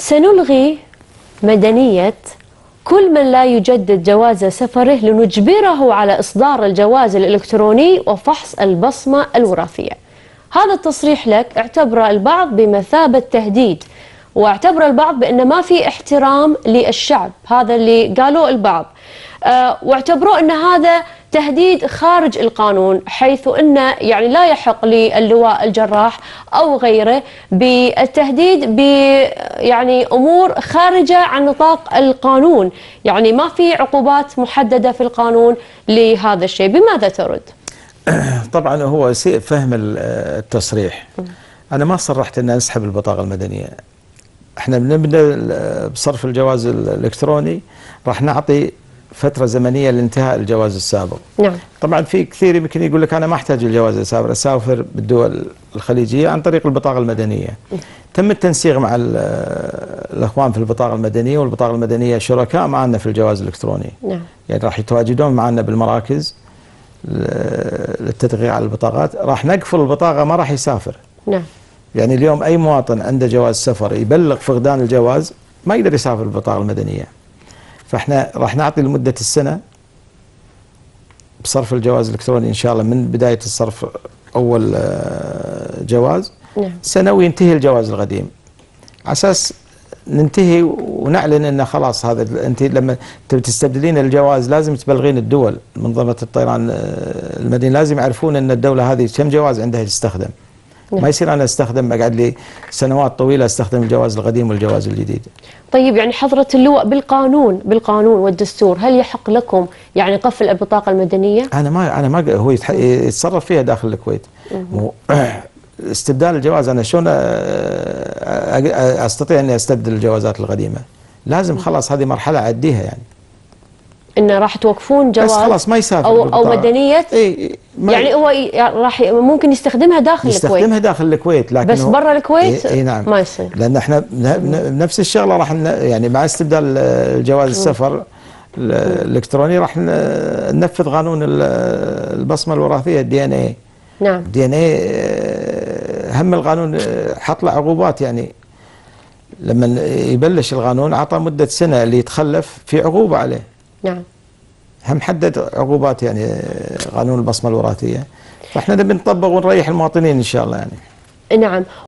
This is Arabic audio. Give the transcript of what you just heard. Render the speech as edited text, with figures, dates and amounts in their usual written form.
سنلغي مدنية كل من لا يجدد جواز سفره لنجبره على إصدار الجواز الإلكتروني وفحص البصمة الوراثية. هذا التصريح لك اعتبره البعض بمثابة تهديد، واعتبر البعض بأنه ما في احترام للشعب، هذا اللي قالوه البعض، واعتبروه أن هذا تهديد خارج القانون، حيث أنه يعني لا يحق للواء الجراح أو غيره بالتهديد يعني أمور خارجة عن نطاق القانون، يعني ما في عقوبات محددة في القانون لهذا الشيء. بماذا ترد؟ طبعا هو سيء فهم التصريح. أنا ما صرحت أن أسحب البطاقة المدنية. احنا بنبدأ بصرف الجواز الإلكتروني، راح نعطي فترة زمنية لانتهاء الجواز السابق. نعم. طبعا في كثير يمكن يقول لك أنا ما أحتاج الجواز السابق، أسافر بالدول الخليجية عن طريق البطاقة المدنية. تم التنسيق مع الأخوان في البطاقة المدنية، والبطاقة المدنية شركاء معنا في الجواز الإلكتروني. نعم. يعني راح يتواجدون معنا بالمراكز للتدقيق على البطاقات. راح نقفل البطاقة، ما راح يسافر. نعم. يعني اليوم أي مواطن عنده جواز سفر يبلغ فقدان الجواز ما يقدر يسافر بالبطاقة المدنية. فاحنا راح نعطي لمدة السنة بصرف الجواز الإلكتروني إن شاء الله، من بداية الصرف أول جواز. نعم. سنة وينتهي الجواز القديم، على أساس ننتهي ونعلن أنه خلاص هذا أنت لما تستبدلين الجواز لازم تبلغين الدول، منظمة الطيران المدني لازم يعرفون أن الدولة هذه كم جواز عندها تستخدم. ما يصير أنا أستخدم أقعد لي سنوات طويلة أستخدم الجواز القديم والجواز الجديد. طيب يعني حضرة اللواء بالقانون والدستور هل يحق لكم يعني قفل البطاقة المدنية؟ أنا ما هو يتصرف فيها داخل الكويت. استبدال الجواز أنا شلون أستطيع أني أستبدل الجوازات القديمة؟ لازم خلاص هذه مرحلة أعديها، يعني إنه راح توقفون جواز بس خلاص ما يسافر أو مدنية. يعني هو راح ممكن يستخدمها داخل الكويت. يستخدمها داخل الكويت، لكن بس برا الكويت نعم ما يصير. لأن احنا نفس الشغلة راح يعني مع استبدال الجواز السفر الإلكتروني راح ننفذ قانون البصمة الوراثية DNA. نعم. DNA هم القانون حط له عقوبات، يعني لما يبلش القانون عطى مدة سنة اللي يتخلف في عقوبة عليه. نعم. هم حدد عقوبات يعني قانون البصمة الوراثية، فاحنا نبي نطبق ونريح المواطنين ان شاء الله يعني. نعم.